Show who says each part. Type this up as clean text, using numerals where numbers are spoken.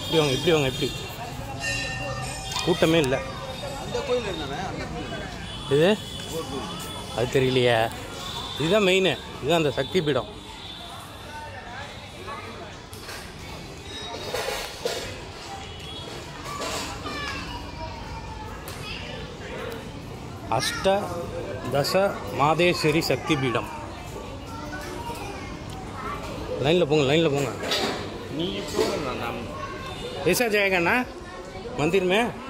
Speaker 1: இப்படி வாங்க இப்படி கூட்டமே இல்லை. இது அது தெரியலையே. இதுதான் மெயின். இதுதான் அந்த சக்தி பீடம். அஷ்ட தச மாதேஸ்வரி சக்தி பீடம். லைனில் போங்க. ऐसा जाएगा ना मंदिर में।